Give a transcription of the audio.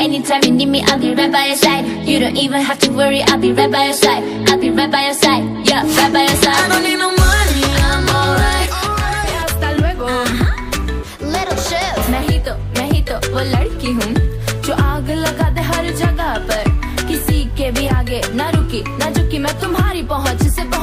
Anytime you need me, I'll be right by your side. You don't even have to worry, I'll be right by your side. I'll be right by your side, yeah, right by your side. I don't need no money, I'm alright. Hasta luego. Little Chef. मैं ही तो वो लड़की हूँ जो आग लगा दे हर जगह पर, किसी के भी आगे ना रुकी ना झुकी, मैं तुम्हारी पहुँच से